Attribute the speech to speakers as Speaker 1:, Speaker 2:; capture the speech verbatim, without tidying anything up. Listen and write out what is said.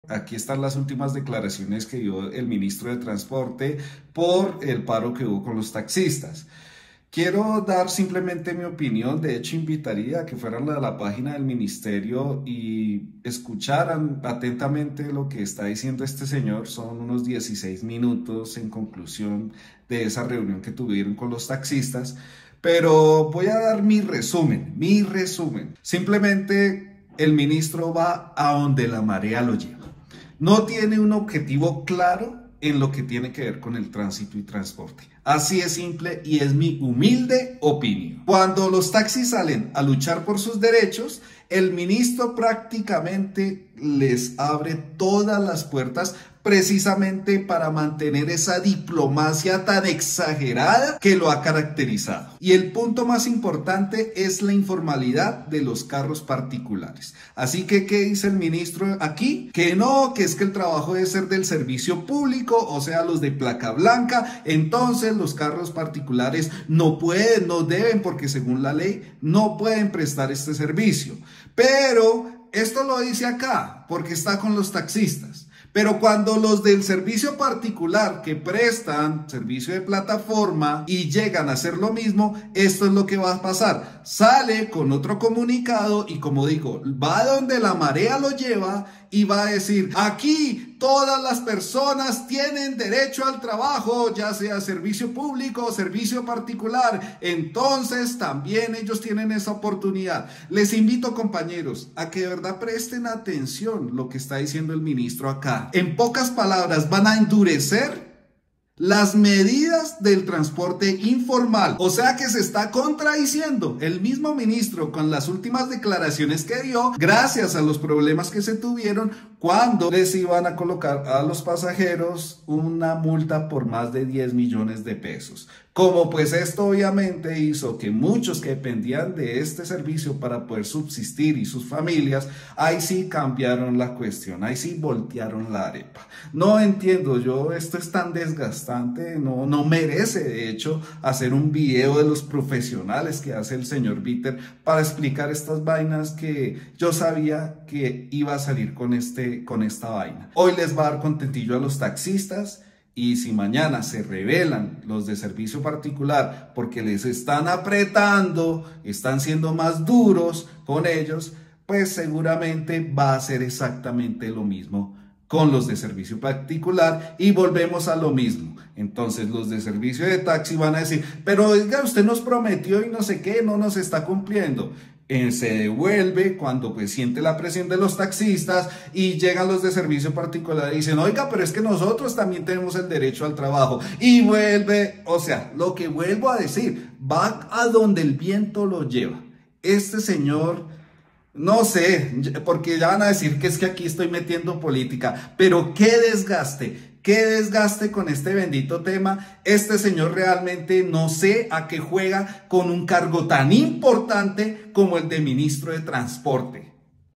Speaker 1: Aquí están las últimas declaraciones que dio el ministro de Transporte por el paro que hubo con los taxistas. Quiero dar simplemente mi opinión. De hecho, invitaría a que fueran a la página del ministerio y escucharan atentamente lo que está diciendo este señor. Son unos dieciséis minutos en conclusión de esa reunión que tuvieron con los taxistas. Pero voy a dar mi resumen, mi resumen. Simplemente el ministro va a donde la marea lo lleva. No tiene un objetivo claro en lo que tiene que ver con el tránsito y transporte. Así es simple y es mi humilde opinión. Cuando los taxis salen a luchar por sus derechos, el ministro prácticamente les abre todas las puertas precisamente para mantener esa diplomacia tan exagerada que lo ha caracterizado. Y el punto más importante es la informalidad de los carros particulares. Así que, ¿qué dice el ministro aquí? Que no, que es que el trabajo debe ser del servicio público, o sea, los de placa blanca. Entonces los carros particulares no pueden, no deben, porque según la ley no pueden prestar este servicio. Pero esto lo dice acá, porque está con los taxistas. Pero cuando los del servicio particular que prestan servicio de plataforma y llegan a hacer lo mismo, esto es lo que va a pasar. Sale con otro comunicado y, como digo, va donde la marea lo lleva y va a decir: aquí todas las personas tienen derecho al trabajo, ya sea servicio público o servicio particular. Entonces también ellos tienen esa oportunidad. Les invito, compañeros, a que de verdad presten atención lo que está diciendo el ministro acá. En pocas palabras, van a endurecer las medidas del transporte informal. O sea que se está contradiciendo el mismo ministro con las últimas declaraciones que dio, gracias a los problemas que se tuvieron cuando les iban a colocar a los pasajeros una multa por más de diez millones de pesos. Como pues esto obviamente hizo que muchos que dependían de este servicio para poder subsistir y sus familias, ahí sí cambiaron la cuestión, ahí sí voltearon la arepa. No entiendo yo, esto es tan desgastante, no, no merece de hecho hacer un video de los profesionales que hace el señor Bitter para explicar estas vainas que yo sabía que iba a salir con, este, con esta vaina. Hoy les va a dar contentillo a los taxistas. Y si mañana se rebelan los de servicio particular porque les están apretando, están siendo más duros con ellos, pues seguramente va a ser exactamente lo mismo con los de servicio particular y volvemos a lo mismo. Entonces los de servicio de taxi van a decir: pero oiga, usted nos prometió y no sé qué, no nos está cumpliendo. Eh, se devuelve cuando pues siente la presión de los taxistas y llegan los de servicio particular y dicen: oiga, pero es que nosotros también tenemos el derecho al trabajo, y vuelve, o sea, lo que vuelvo a decir, va a donde el viento lo lleva. Este señor, no sé, porque ya van a decir que es que aquí estoy metiendo política, pero qué desgaste. Qué desgaste con este bendito tema. Este señor realmente no sé a qué juega con un cargo tan importante como el de ministro de Transporte.